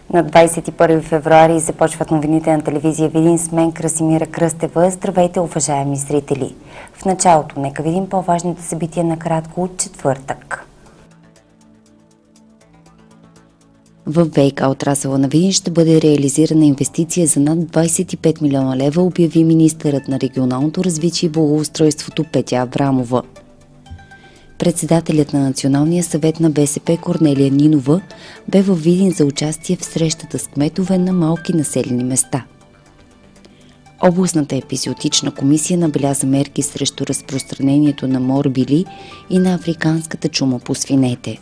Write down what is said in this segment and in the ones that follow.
На 21 февруари започват новините на телевизия Видин с мен Красимира Кръстева. Здравейте, уважаеми зрители! В началото нека видим по-важните събития накратко от четвъртък. В ВиК отрасъла на Видин ще бъде реализирана инвестиция за над 25 милиона лева, обяви министърът на регионалното развитие и благоустройството Петя Аврамова. Председателят на Националния съвет на БСП Корнелия Нинова бе във Видин за участие в срещата с кметове на малки населени места. Областната епизоотична комисия набеляза мерки срещу разпространението на морбили и на африканската чума по свинете.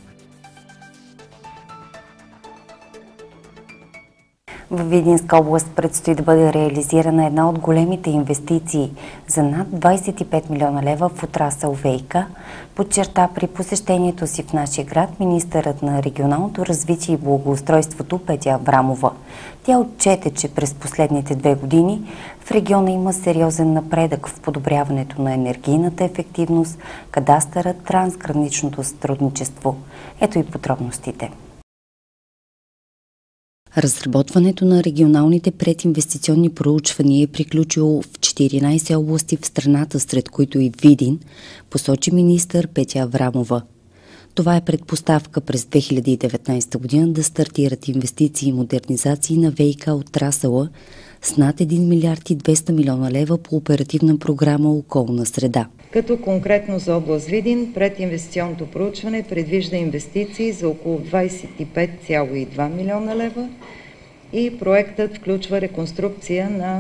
В Видинска област предстои да бъде реализирана една от големите инвестиции за над 25 милиона лева в отрасъл ВиК, подчерта при посещението си в нашия град министърът на регионалното развитие и благоустройството Петя Аврамова. Тя отчете, че през последните 2 години в региона има сериозен напредък в подобряването на енергийната ефективност, кадастъра, трансграничното сътрудничество. Ето и подробностите. Разработването на регионалните прединвестиционни проучвания е приключило в 14 области в страната, сред които и Видин, посочи министър Петя Аврамова. Това е предпоставка през 2019 година да стартират инвестиции и модернизации на ВиК отрасъла с над 1 милиард и 200 милиона лева по оперативна програма «Околна среда». Като конкретно за област Видин, прединвестиционното проучване предвижда инвестиции за около 25,2 милиона лева и проектът включва реконструкция на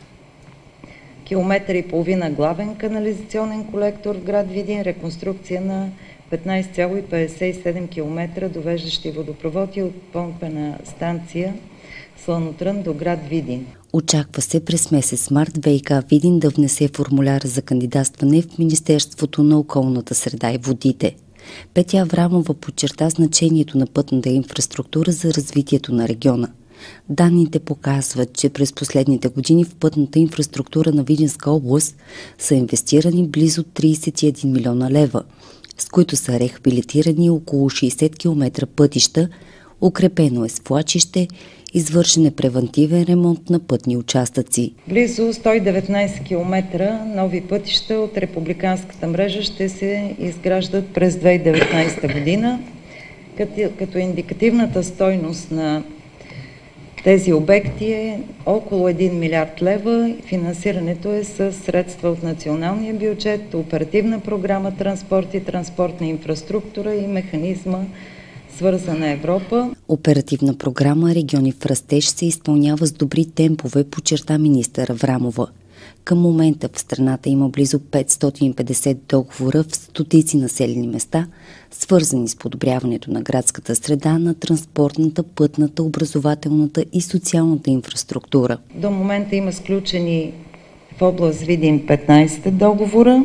1,5 км главен канализационен колектор в град Видин, реконструкция на 15,57 км довеждащи водопроводи от помпена станция Слънотрън до град Видин. Очаква се през месец март ВиК Видин да внесе формуляр за кандидатстване в Министерството на околната среда и водите. Петя Аврамова подчерта значението на пътната инфраструктура за развитието на региона. Данните показват, че през последните години в пътната инфраструктура на Видинска област са инвестирани близо 31 милиона лева, с които са рехабилитирани около 60 км пътища, укрепено е свлачище, извършен е превантивен ремонт на пътни участъци. Близо 119 км нови пътища от републиканската мрежа ще се изграждат през 2019 година, като индикативната стойност на тези обекти е около 1 милиард лева. Финансирането е със средства от националния бюджет, оперативна програма Транспорт и транспортна инфраструктура и механизма Свързана Европа. Оперативна програма «Региони в растеж» се изпълнява с добри темпове, подчерта министър Аврамова. Към момента в страната има близо 550 договора в стотици населени места, свързани с подобряването на градската среда, на транспортната, пътната, образователната и социалната инфраструктура. До момента има сключени в област Видин 15 договора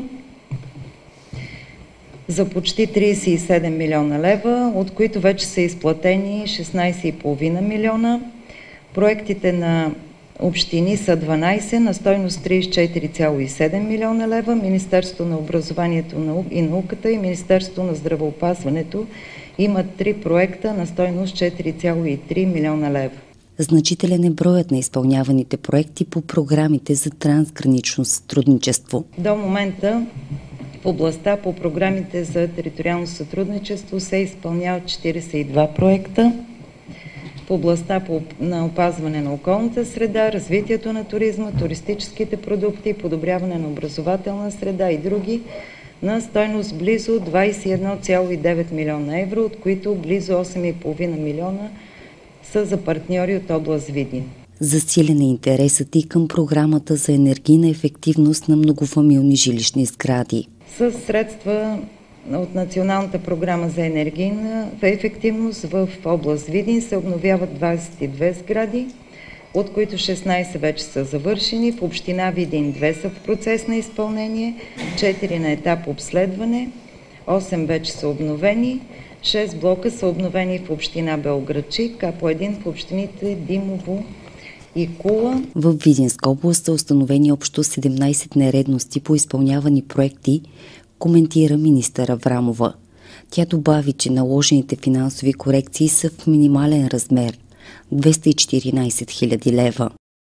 за почти 37 милиона лева, от които вече са изплатени 16,5 милиона. Проектите на общини са 12 на стойност 34,7 милиона лева. Министерството на образованието и науката и Министерството на здравеопазването имат 3 проекта на стойност 4,3 милиона лева. Значителен е броят на изпълняваните проекти по програмите за трансгранично сътрудничество. До момента в областта по програмите за териториално сътрудничество се изпълняват 42 проекта. В областта на опазване на околната среда, развитието на туризма, туристическите продукти, подобряване на образователна среда и други на стойност близо 21,9 милиона евро, от които близо 8,5 милиона са за партньори от област Видин. Засилен е интересът и към програмата за енергийна ефективност на многофамилни жилищни сгради. С средства от Националната програма за енергийна ефективност в област Видин се обновяват 22 сгради, от които 16 вече са завършени. В община Видин 2 са в процес на изпълнение, 4 на етап обследване, 8 вече са обновени, 6 блока са обновени в община Белоградчик, а по един в общините Димово и Кула. В Видинска област са установени общо 17 нередности по изпълнявани проекти, коментира министър Аврамова. Тя добави, че наложените финансови корекции са в минимален размер, 214 000 лева.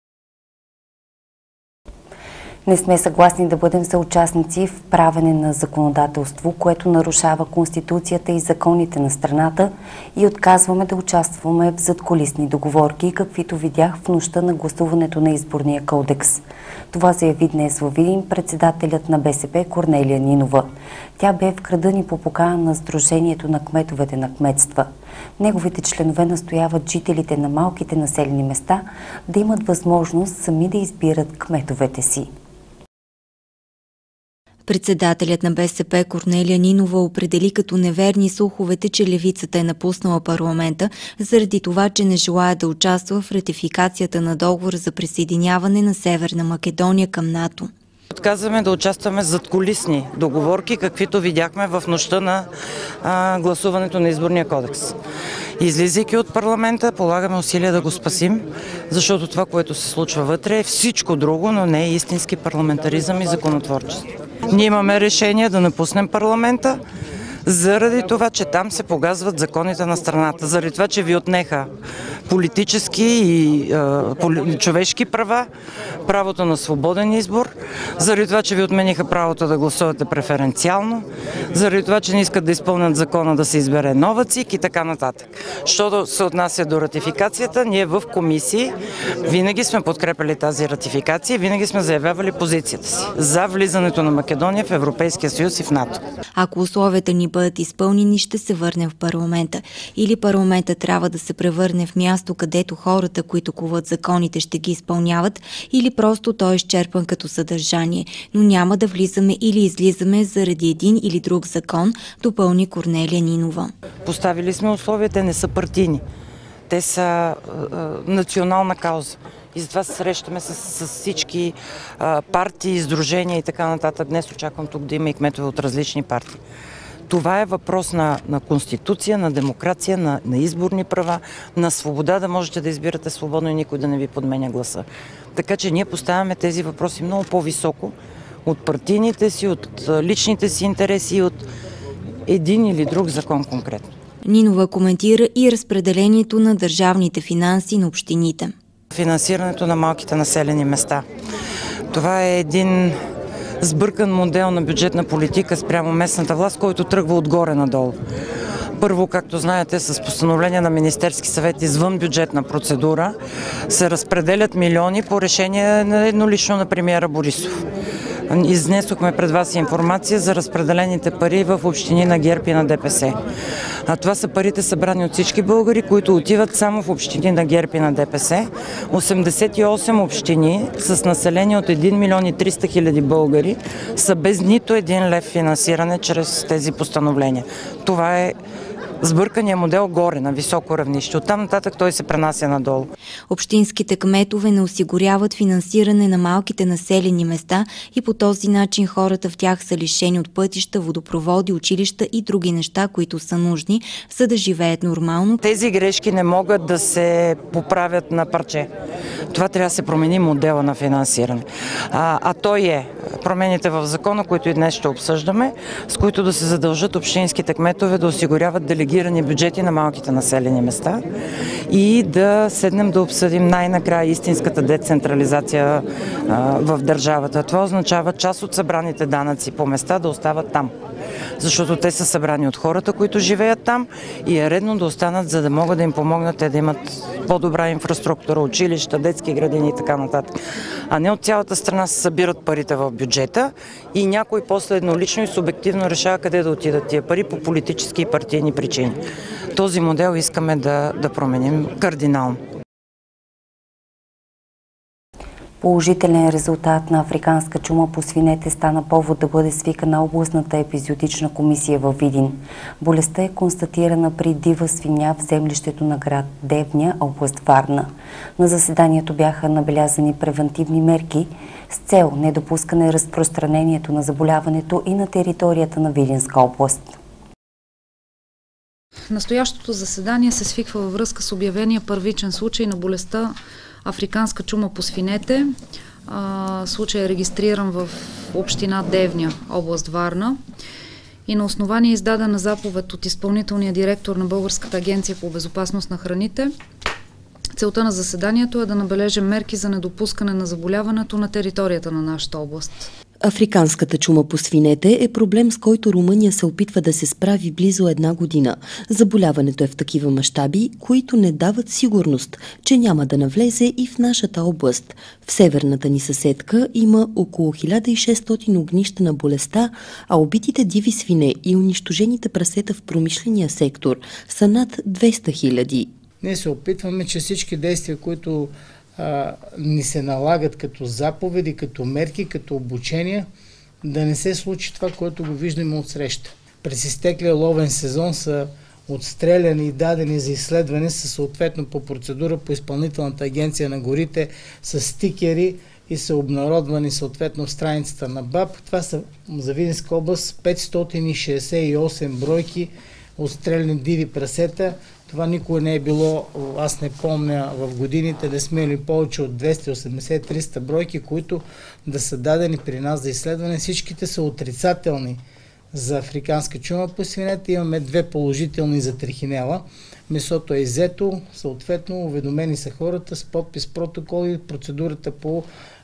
Не сме съгласни да бъдем съучастници в правене на законодателство, което нарушава Конституцията и законите на страната, и отказваме да участваме в задкулисни договорки, каквито видях в нощта на гласуването на изборния кодекс. Това заяви днес във Видин председателят на БСП Корнелия Нинова. Тя бе в града ни по покана на Сдружението на кметовете на кметства. Неговите членове настояват жителите на малките населени места да имат възможност сами да избират кметовете си. Председателят на БСП Корнелия Нинова определи като неверни слуховете, че левицата е напуснала парламента заради това, че не желая да участва в ратификацията на договор за присъединяване на Северна Македония към НАТО. Отказваме да участваме в задкулисни договорки, каквито видяхме в нощта на гласуването на изборния кодекс. Излизайки от парламента, полагаме усилия да го спасим, защото това, което се случва вътре, е всичко друго, но не е истински парламентаризъм и законотворчество. Ние имаме решение да напуснем парламента, заради това, че там се погазват законите на страната, заради това, че ви отнеха политически и човешки права, правото на свободен избор, заради това, че ви отмениха правото да гласувате преференциално, заради това, че не искат да изпълнят закона да се избере нова ЦИК и така нататък. Щото се отнася до ратификацията, ние в комисии винаги сме подкрепили тази ратификация, винаги сме заявявали позицията си за влизането на Македония в Европейския съюз и в НАТО. Ако условията ни бъдат изпълнени, ще се върнем в парламента. Или парламента трябва да се превърне в място, където хората, които коват законите, ще ги изпълняват, или просто той е изчерпан като съдържание, но няма да влизаме или излизаме заради един или друг закон, допълни Корнелия Нинова. Поставили сме условия, те не са партийни. Те са национална кауза. И затова се срещаме с всички партии, сдружения и така нататък. Днес очаквам тук да има и кметове от различни партии. Това е въпрос на конституция, на демокрация, на изборни права, на свобода, да можете да избирате свободно и никой да не ви подменя гласа. Така че ние поставяме тези въпроси много по-високо от партийните си, от личните си интереси и от един или друг закон конкретно. Нинова коментира и разпределението на държавните финанси на общините. Финансирането на малките населени места. Това е един сбъркан модел на бюджетна политика спрямо местната власт, който тръгва отгоре надолу. Първо, както знаете, с постановление на Министерски съвет извън бюджетна процедура се разпределят милиони по решение на еднолично на премиера Борисов. Изнесохме пред вас информация за разпределените пари в общини на ГЕРБ и на ДПС. А това са парите събрани от всички българи, които отиват само в общини на ГЕРБ и на ДПС. 88 общини с население от 1 милион и 300 хиляди българи са без нито един лев финансиране чрез тези постановления. Това е сбъркания модел горе, на високо равнище. Оттам нататък той се пренася надолу. Общинските кметове не осигуряват финансиране на малките населени места и по този начин хората в тях са лишени от пътища, водопроводи, училища и други неща, които са нужни, за да живеят нормално. Тези грешки не могат да се поправят на парче. Това трябва да се промени модела на финансиране. А той е промените в закона, които и днес ще обсъждаме, с които да се задължат общинските кметове да осигуряват делегирани бюджети на малките населени места и да седнем да обсъдим най-накрая истинската децентрализация в държавата. Това означава част от събраните данъци по места да остават там, защото те са събрани от хората, които живеят там и е редно да останат, за да могат да им помогнат те да имат по-добра инфраструктура, училища, детски градини и така нататък. А не от цялата страна се събират парите в бюджета и някой после еднолично и субективно решава къде да отидат тия пари по политически и партийни причини. Този модел искаме да променим кардинално. Положителен резултат на африканска чума по свинете стана повод да бъде свикана областната епизоотична комисия във Видин. Болестта е констатирана при дива свиня в землището на град Девня, област Варна. На заседанието бяха набелязани превентивни мерки с цел недопускане разпространението на заболяването и на територията на Видинска област. Настоящото заседание се свиква във връзка с обявения първичен случай на болестта африканска чума по свинете. Случай е регистриран в община Девня, област Варна. И на основание издадена заповед от изпълнителния директор на Българската агенция по безопасност на храните Целта на заседанието е да набележим мерки за недопускане на заболяването на територията на нашата област. Африканската чума по свинете е проблем, с който Румъния се опитва да се справи близо 1 година. Заболяването е в такива мащаби, които не дават сигурност, че няма да навлезе и в нашата област. В северната ни съседка има около 1600 огнища на болестта, а убитите диви свине и унищожените прасета в промишления сектор са над 200 000. Ние се опитваме, че всички действия, които ни се налагат като заповеди, като мерки, като обучения, да не се случи това, което го виждаме отсреща. През изтеклия ловен сезон са отстреляни и дадени за изследване съответно по процедура по Изпълнителната агенция на горите с стикери и са обнародвани съответно в страницата на БАБ. Това са за Видинска област 568 бройки отстреляни диви прасета. Това никога не е било, аз не помня в годините да сме имали повече от 280-300 бройки, които да са дадени при нас за изследване. Всичките са отрицателни за африканска чума по свинете. Имаме 2 положителни за трихинела. Месото е иззето, съответно уведомени са хората с подпис, протокол и процедурата по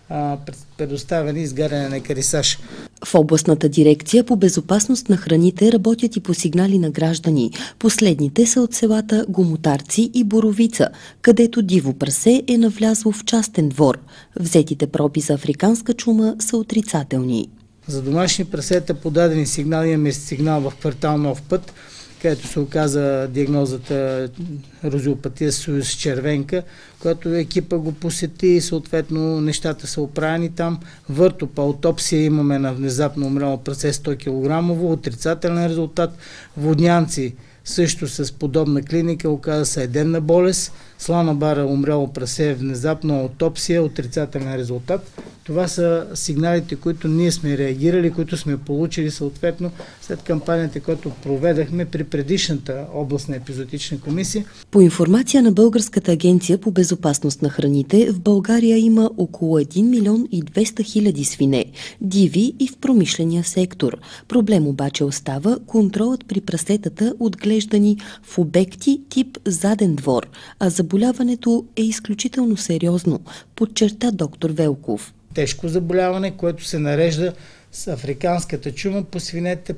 предоставяне и изгаряне на екарисаж. В областната дирекция по безопасност на храните работят и по сигнали на граждани. Последните са от селата Гомотарци и Боровица, където диво прасе е навлязло в частен двор. Взетите проби за африканска чума са отрицателни. За домашни прасета подадени сигнали, имаме сигнал в квартал Нов път, където се оказа диагнозата розиопатия с червенка, която екипа го посети и съответно нещата са оправени там. Въртопа, аутопсия имаме на внезапно умряло прасе 100 кг, отрицателен резултат. Воднянци също с подобна клиника, оказа се едемна болест. Слана бара умряло прасе, внезапно аутопсия, отрицателен резултат. Това са сигналите, които ние сме реагирали, които сме получили съответно след кампанията, която проведахме при предишната областна епизоотична комисия. По информация на Българската агенция по безопасност на храните, в България има около 1 милион и 200 хиляди свине, диви и в промишления сектор. Проблем обаче остава контролът при прасетата, отглеждани в обекти тип заден двор, а заболяването е изключително сериозно, подчерта доктор Велков. Тежко заболяване, което се нарежда с африканската чума по свинете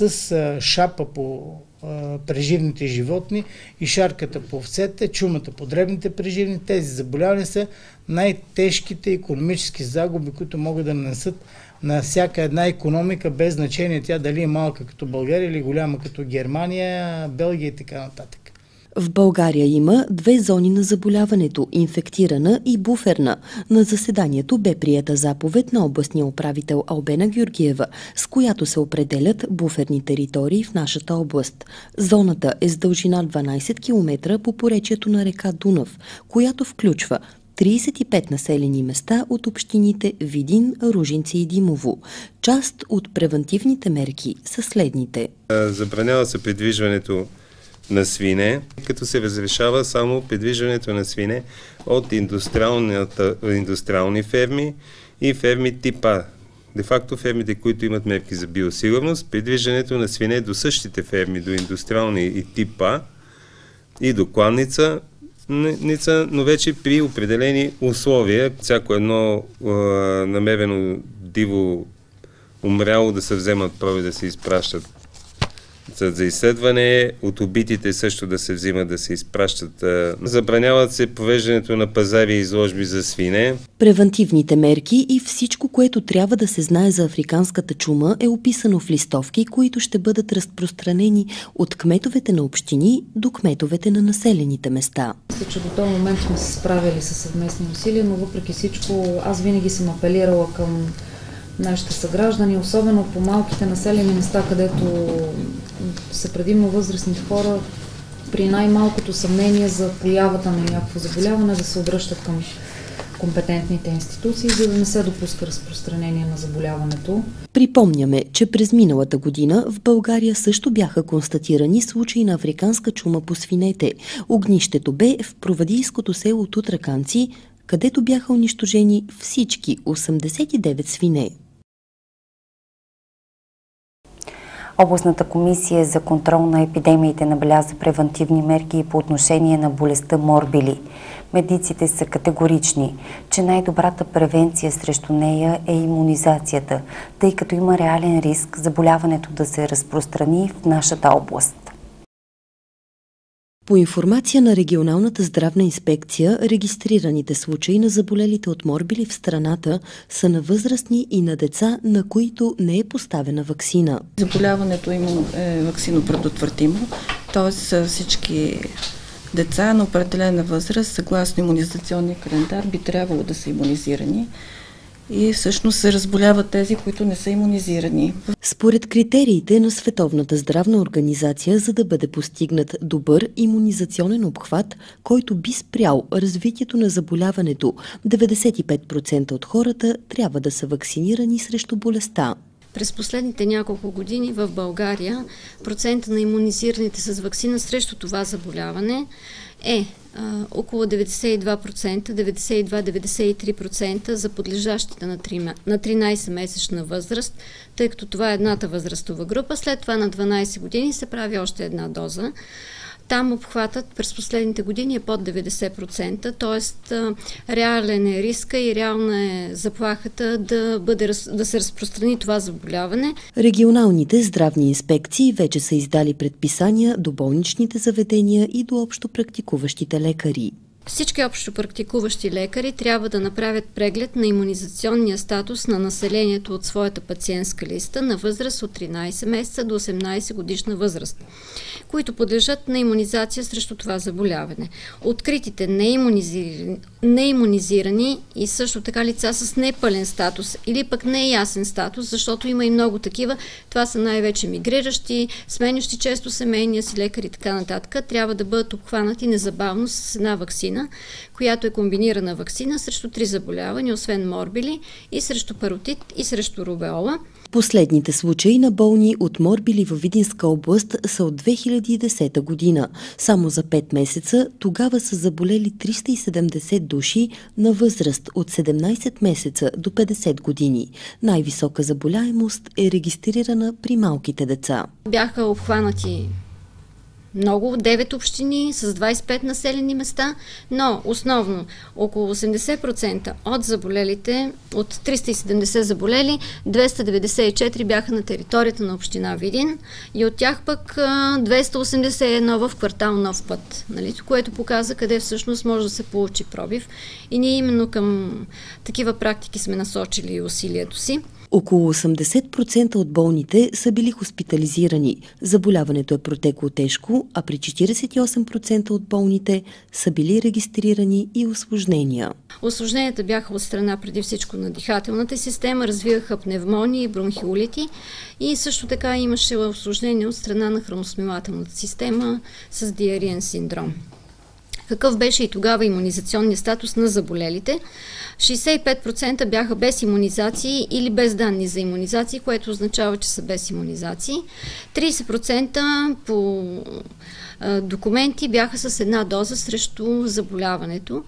с шапа по преживните животни и шарката по овцете, чумата по дребните преживни. Тези заболявания са най-тежките икономически загуби, които могат да нанесат на всяка една икономика, без значение тя дали е малка като България или голяма като Германия, Белгия и така нататък. В България има 2 зони на заболяването – инфектирана и буферна. На заседанието бе приета заповед на областния управител Албена Георгиева, с която се определят буферни територии в нашата област. Зоната е с дължина 12 км по поречието на река Дунав, която включва 35 населени места от общините Видин, Ружинци и Димово. Част от превантивните мерки са следните. Забранява се придвижването на свине, като се разрешава само придвижването на свине от индустриални ферми и ферми тип А. Де-факто фермите, които имат мерки за биосигурност, придвижването на свине до същите ферми, до индустриални и тип А и до кланница, но вече при определени условия. Всяко едно намерено диво умряло да се вземат проби, да се изпращат за изследване, от убитите също да се взимат, да се изпращат. Забраняват се провеждането на пазари и изложби за свине. Превантивните мерки и всичко, което трябва да се знае за африканската чума, е описано в листовки, които ще бъдат разпространени от кметовете на общини до кметовете на населените места. Мисля, че до този момент сме се справили с съвместни усилия, но въпреки всичко аз винаги съм апелирала към нашите съграждани, особено по малките населени места, където са предимно възрастните хора, при най-малкото съмнение за появата на някакво заболяване да се обръщат към компетентните институции, за да не се допуска разпространение на заболяването. Припомняме, че през миналата година в България също бяха констатирани случаи на африканска чума по свинете. Огнището бе в провадийското село Тутраканци, където бяха унищожени всички 89 свине. Областната комисия за контрол на епидемиите набеляза превантивни мерки по отношение на болестта морбили. Медиците са категорични, че най-добрата превенция срещу нея е имунизацията, тъй като има реален риск заболяването да се разпространи в нашата област. По информация на регионалната здравна инспекция, регистрираните случаи на заболелите от морбили в страната са на възрастни и на деца, на които не е поставена ваксина. Заболяването е ваксинопредотвратимо, т.е. всички деца на определена възраст, съгласно имунизационния календар, би трябвало да са имунизирани. И всъщност се разболяват тези, които не са имунизирани. Според критериите на Световната здравна организация, за да бъде постигнат добър имунизационен обхват, който би спрял развитието на заболяването, 95% от хората трябва да са вакцинирани срещу болестта. През последните няколко години в България процента на имунизираните с ваксина срещу това заболяване е около 92%, 92-93% за подлежащите на 13-месечна възраст, тъй като това е едната възрастова група. След това на 12 години се прави още една доза. Там обхватът през последните години е под 90%, т.е. реален е риска и реална е заплахата да се разпространи това заболяване. Регионалните здравни инспекции вече са издали предписания до болничните заведения и до общопрактикуващите лекари. Всички общопрактикуващи лекари трябва да направят преглед на имунизационния статус на населението от своята пациентска листа на възраст от 13 месеца до 18 годишна възраст, които подлежат на имунизация срещу това заболяване. Откритите неимунизирани и също така лица с непълен статус или пък неясен статус, защото има и много такива, това са най-вече мигриращи, сменящи често семейния си лекар и така нататък, трябва да бъдат обхванати незабавно с една ваксина, която е комбинирана ваксина срещу 3 заболявания, освен морбили, и срещу паротит, и срещу рубеола. Последните случаи на болни от морбили във Видинска област са от 2010 година. Само за 5 месеца тогава са заболели 370 души на възраст от 17 месеца до 50 години. Най-висока заболяемост е регистрирана при малките деца. Бяха обхванати много, 9 общини с 25 населени места, но основно около 80% от заболелите, от 370 заболели, 294 бяха на територията на община Видин и от тях пък 281 в квартал Нов път, нали, което показа къде всъщност може да се получи пробив. И ние именно към такива практики сме насочили усилието си. Около 80% от болните са били хоспитализирани. Заболяването е протекло тежко, а при 48% от болните са били регистрирани и усложнения. Усложненията бяха от страна преди всичко на дихателната система, развиваха пневмонии, бронхиолити и също така имаше усложнения от страна на храносмилателната система с диариен синдром. Какъв беше и тогава имунизационният статус на заболелите? 65% бяха без имунизации или без данни за имунизации, което означава, че са без имунизации. 30% по документи бяха с една доза срещу заболяването,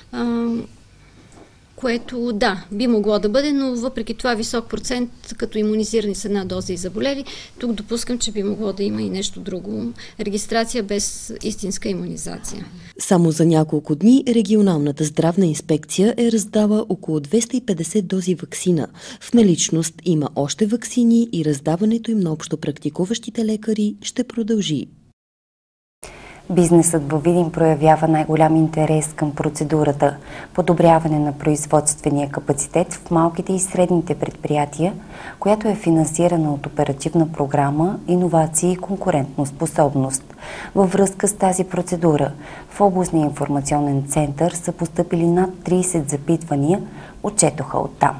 което да, би могло да бъде, но въпреки това висок процент, като имунизирани с една доза и заболели, тук допускам, че би могло да има и нещо друго. Регистрация без истинска имунизация. Само за няколко дни регионалната здравна инспекция е раздала около 250 дози ваксина. В наличност има още ваксини и раздаването им на общопрактикуващите лекари ще продължи. Бизнесът във Видин проявява най-голям интерес към процедурата подобряване на производствения капацитет в малките и средните предприятия, която е финансирана от оперативна програма «Иновации и конкурентоспособност». Във връзка с тази процедура в областния информационен център са постъпили над 30 запитвания, отчетоха оттам.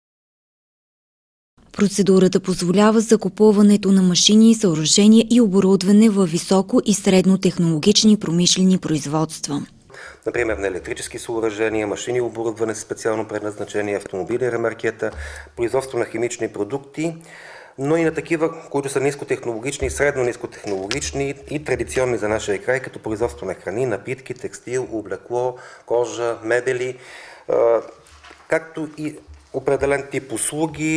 Процедурата позволява закупуването на машини, съоръжения и оборудване във високо и средно технологични промишлени производства. Например, на електрически съоръжения, машини и оборудване с специално предназначение, автомобили, ремаркета, производство на химични продукти, но и на такива, които са нискотехнологични, средно нискотехнологични и традиционни за нашия край, като производство на храни, напитки, текстил, облекло, кожа, мебели, както и определен тип услуги,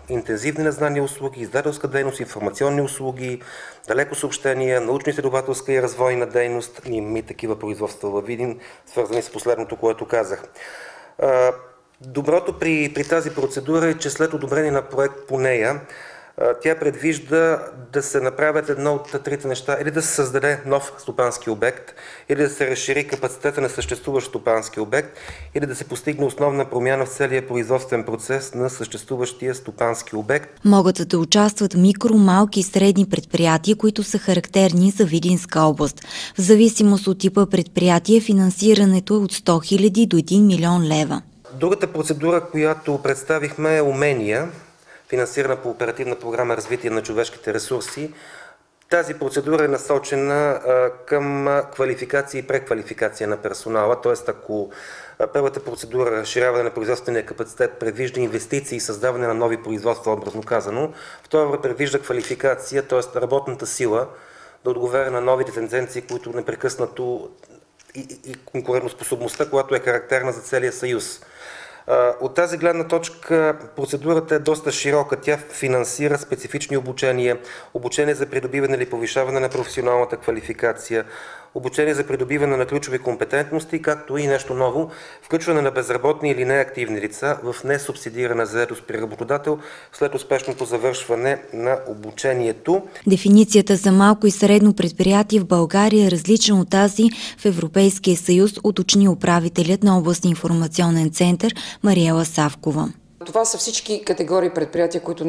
интензивни на знания услуги, издателска дейност, информационни услуги, далеко съобщения, научно-изследователска и развойна дейност. Ние имаме такива производства във Видин, свързани с последното, което казах. Доброто при тази процедура е, че след одобрение на проект по нея, тя предвижда да се направят едно от трите неща, или да се създаде нов стопански обект, или да се разшири капацитета на съществуващ стопански обект, или да се постигне основна промяна в целия производствен процес на съществуващия стопански обект. Могат да участват микро, малки и средни предприятия, които са характерни за Видинска област. В зависимост от типа предприятие, финансирането е от 100 000 до 1 милион лева. Другата процедура, която представихме, е умения, финансирана по оперативна програма развитие на човешките ресурси. Тази процедура е насочена към квалификация и преквалификация на персонала, т.е. ако първата процедура, разширяване на производствения капацитет, предвижда инвестиции и създаване на нови производства, образно казано, втора предвижда квалификация, т.е. работната сила да отговаря на новите тенденции, които непрекъснато и конкурентоспособността, която е характерна за целия съюз. От тази гледна точка процедурата е доста широка. Тя финансира специфични обучения, обучение за придобиване или повишаване на професионалната квалификация, обучение за придобиване на ключови компетентности, както и нещо ново, включване на безработни или неактивни лица в несубсидирана заетост при работодател след успешното завършване на обучението. Дефиницията за малко и средно предприятие в България е различна от тази в Европейския съюз, уточни управителят на областния информационен център Мариела Савкова. Това са всички категории предприятия, които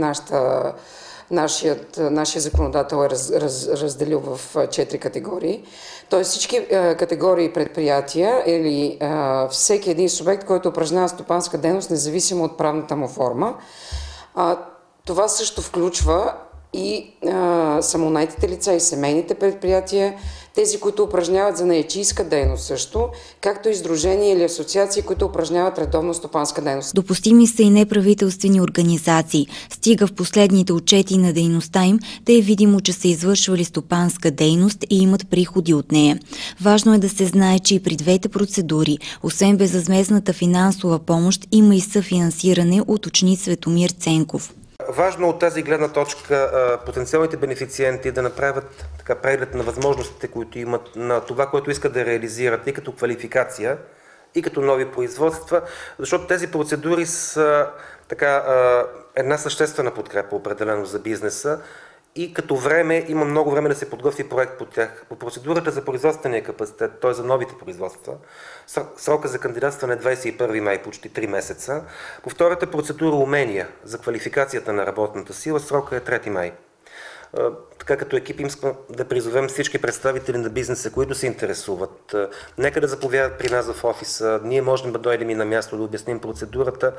нашия законодател е разделил в 4 категории. Тоест всички категории предприятия или всеки един субект, който упражнява стопанска дейност, независимо от правната му форма. Това също включва и самонаетите лица и семейните предприятия, тези, които упражняват занаятчийска дейност също, както и сдружения или асоциации, които упражняват редовно стопанска дейност. Допустими са и неправителствени организации. Стига в последните отчети на дейността им да е видимо, че са извършвали стопанска дейност и имат приходи от нея. Важно е да се знае, че и при двете процедури, освен безвъзмездната финансова помощ, има и съфинансиране, уточни Светомир Ценков. Важно от тази гледна точка потенциалните бенефициенти да направят преглед на възможностите, които имат, на това, което искат да реализират и като квалификация, и като нови производства, защото тези процедури са една съществена подкрепа определено за бизнеса и като време има много време да се подготви проект по тях. По процедурата за производствения капацитет, т.е. за новите производства, срока за кандидатстване е 21 май, почти 3 месеца. По втората процедура умения за квалификацията на работната сила, срока е 3 май. Така като екип искам да призовем всички представители на бизнеса, които се интересуват. Нека да заповядат при нас в офиса. Ние можем да дойдем и на място да обясним процедурата.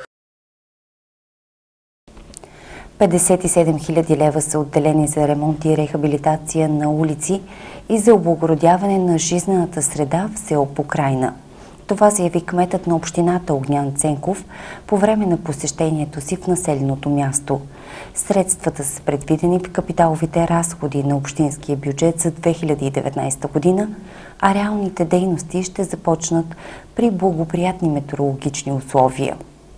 57 000 лева са отделени за ремонт и рехабилитация на улици и за облагородяване на жизнената среда в село Покрайна. Това заяви кметът на общината Огнян Ценков по време на посещението си в населеното място. Средствата са предвидени в капиталовите разходи на общинския бюджет за 2019 година, а реалните дейности ще започнат при благоприятни метеорологични условия.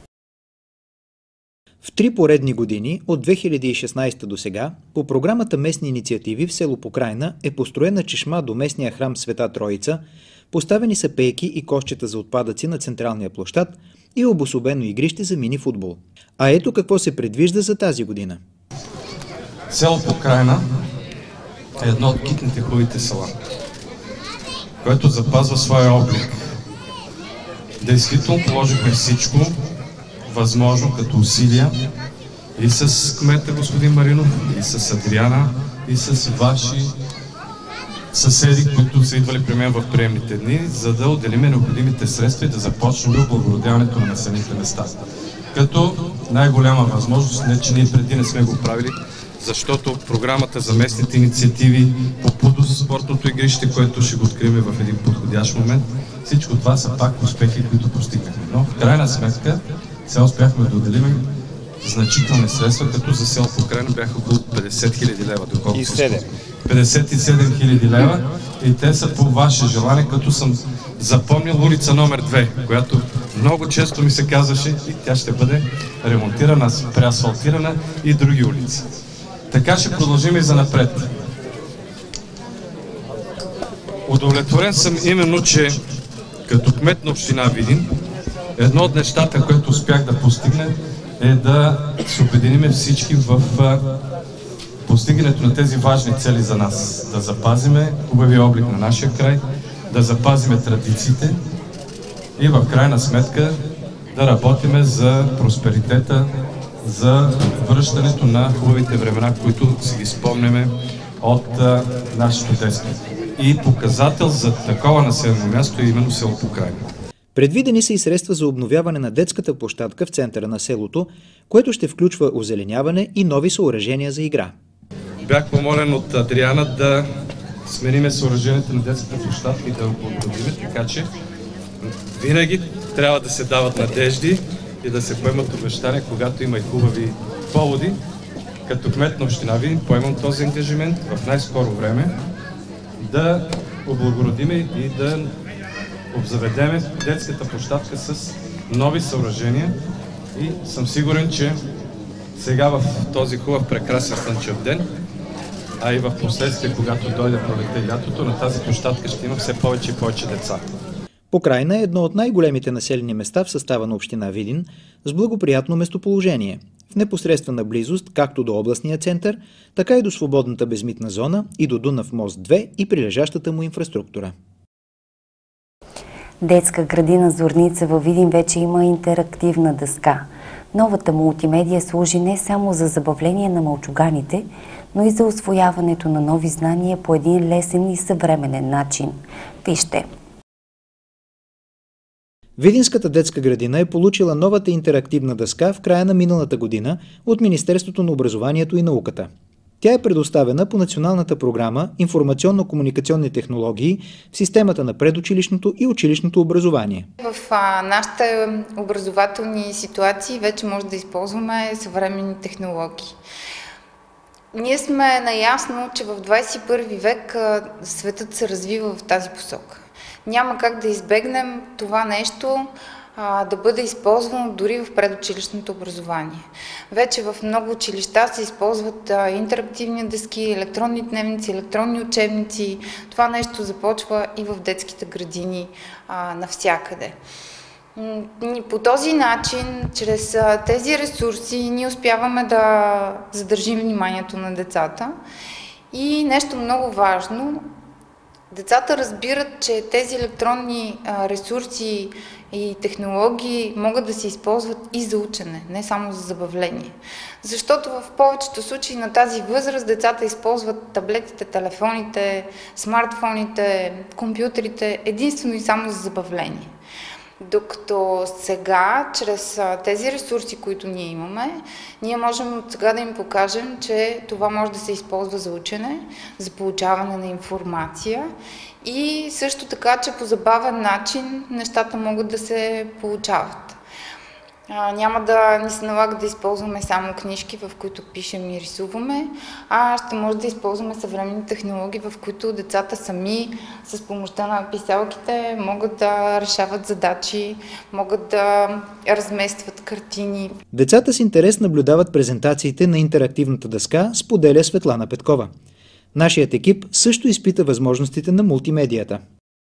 В 3 поредни години, от 2016 до сега, по програмата Местни инициативи в село Покрайна е построена чешма до местния храм Света Троица, поставени са пейки и кошчета за отпадъци на централния площад и обособено игрище за мини-футбол. А ето какво се предвижда за тази година. Село Покрайна е едно от китните хубавите села, което запазва своя облик. Действително положихме всичко възможно като усилия и с кмета господин Маринов, и с Адриана, и с ваши съседи, които са идвали при мен в приемните дни, за да отделиме необходимите средства и да започнем облагородяването на населените места. Като най-голяма възможност, не че ние преди не сме го правили, защото програмата за местните инициативи по ПУДОС, спортното игрище, което ще го открием в един подходящ момент, всичко това са пак успехи, които постигнахме. Но в крайна сметка сега успяхме да отделим значителни средства, като за село Покрайна бяха около 50 000 лева. 57 000 лева и те са по ваше желание, като съм запомнил улица номер 2, която много често ми се казваше, и тя ще бъде ремонтирана, преасфалтирана и други улици. Така ще продължим и занапред. Удовлетворен съм именно, че като кмет на община Видин, едно от нещата, което успях да постигна, е да се обединим всички в постигането на тези важни цели за нас. Да запазиме хубавия облик на нашия край, да запазиме традициите и в крайна сметка да работиме за просперитета, за връщането на хубавите времена, които си ги спомняме от нашето детство. И показател за такова населено място е именно село Покрайна. Предвидени са и средства за обновяване на детската площадка в центъра на селото, което ще включва озеленяване и нови съоръжения за игра. Бях помолен от Адриана да смениме съоръжението на детската площадка и да го обновиме, така че винаги трябва да се дават надежди и да се поемат обещания, когато има и хубави поводи. Като кмет на община Видин поемам този ангажимент в най-скоро време да облагородиме и да обзаведеме детската площадка с нови съоръжения и съм сигурен, че сега в този хубав, прекрасен слънчев ден, а и в последствие, когато дойде пролетта и лятото, на тази площадка ще има все повече и повече деца. Покрайна е едно от най-големите населени места в състава на община Видин с благоприятно местоположение, в непосредствена близост както до областния център, така и до свободната безмитна зона и до Дунав мост 2 и прилежащата му инфраструктура. Детска градина Зорница във Видин вече има интерактивна дъска. Новата мултимедия служи не само за забавление на малчуганите, но и за усвояването на нови знания по един лесен и съвременен начин. Вижте! Видинската детска градина е получила новата интерактивна дъска в края на миналата година от Министерството на образованието и науката. Тя е предоставена по националната програма Информационно-комуникационни технологии в системата на предучилищното и училищното образование. В нашите образователни ситуации вече може да използваме съвременни технологии. Ние сме наясно, че в 21 век светът се развива в тази посока. Няма как да избегнем това нещо да бъде използвано дори в предучилищното образование. Вече в много училища се използват интерактивни дъски, електронни дневници, електронни учебници. Това нещо започва и в детските градини навсякъде. По този начин, чрез тези ресурси, ние успяваме да задържим вниманието на децата. И нещо много важно, децата разбират, че тези електронни ресурси и технологии могат да се използват и за учене, не само за забавление. Защото в повечето случаи на тази възраст децата използват таблетите, телефоните, смартфоните, компютрите единствено и само за забавление. Докато сега, чрез тези ресурси, които ние имаме, ние можем от сега да им покажем, че това може да се използва за учене, за получаване на информация и също така, че по забавен начин нещата могат да се получават. Няма да ни се налага да използваме само книжки, в които пишем и рисуваме, а ще може да използваме съвременни технологии, в които децата сами с помощта на писалките могат да решават задачи, могат да разместват картини. Децата с интерес наблюдават презентациите на интерактивната дъска, споделя Светлана Петкова. Нашият екип също изпита възможностите на мултимедията.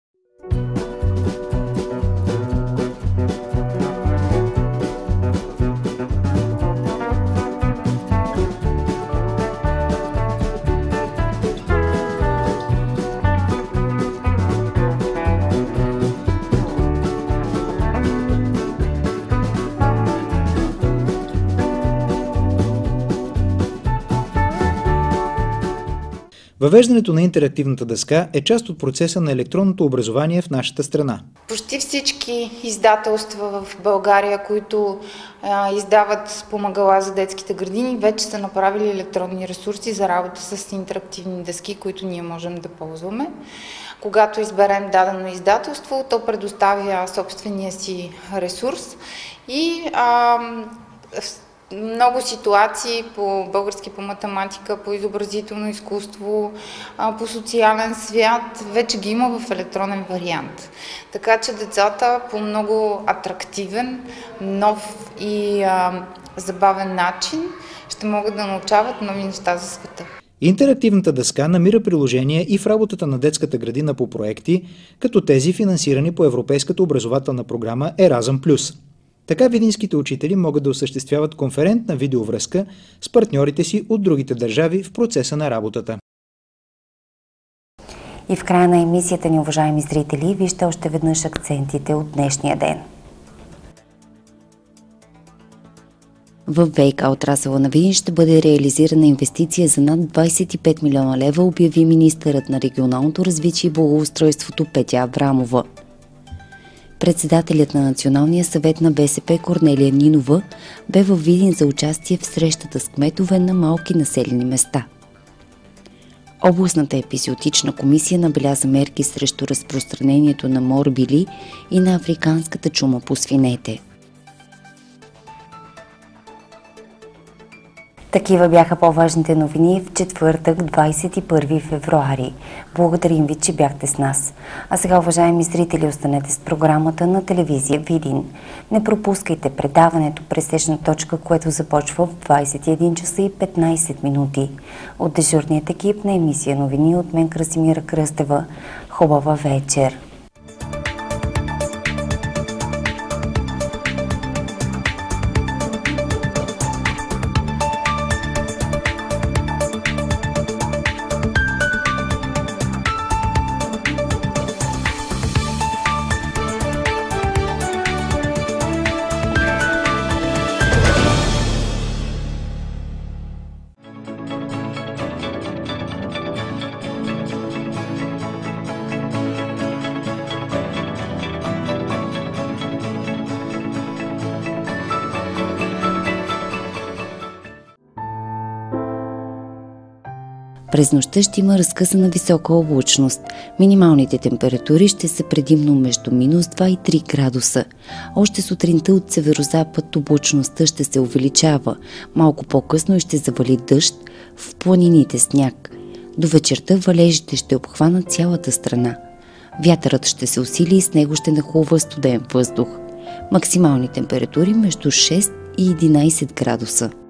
Въвеждането на интерактивната дъска е част от процеса на електронното образование в нашата страна. Почти всички издателства в България, които издават спомагала за детските градини, вече са направили електронни ресурси за работа с интерактивни дъски, които ние можем да ползваме. Когато изберем дадено издателство, то предоставя собствения си ресурс и много ситуации по български, по математика, по изобразително изкуство, по социален свят, вече ги има в електронен вариант. Така че децата по много атрактивен, нов и забавен начин ще могат да научават нови неща за света. Интерактивната дъска намира приложение и в работата на детската градина по проекти, като тези финансирани по Европейската образователна програма Еразъм+. Така видинските учители могат да осъществяват конферентна видеовръзка с партньорите си от другите държави в процеса на работата. И в края на емисията ни, уважаеми зрители, вижте още веднъж акцентите от днешния ден. В ВиК отрасъла на Видин ще бъде реализирана инвестиция за над 25 милиона лева, обяви министърът на регионалното развитие и благоустройството Петя Аврамова. Председателят на Националния съвет на БСП Корнелия Нинова бе във Видин за участие в срещата с кметове на малки населени места. Областната епизоотична комисия набеляза мерки срещу разпространението на морбили и на африканската чума по свинете. Такива бяха по-важните новини в четвъртък, 21 февруари. Благодарим ви, че бяхте с нас. А сега, уважаеми зрители, останете с програмата на телевизия Видин. Не пропускайте предаването Пресечна точка, което започва в 21 часа и 15 минути. От дежурният екип на емисия новини от мен Красимира Кръстева. Хубава вечер! През нощта ще има разкъсана висока облачност. Минималните температури ще са предимно между минус 2 и 3 градуса. Още сутринта от северозапад облачността ще се увеличава. Малко по-късно ще завали дъжд, в планините сняг. До вечерта валежите ще обхванат цялата страна. Вятърът ще се усили и с него ще нахлува студен въздух. Максимални температури между 6 и 11 градуса.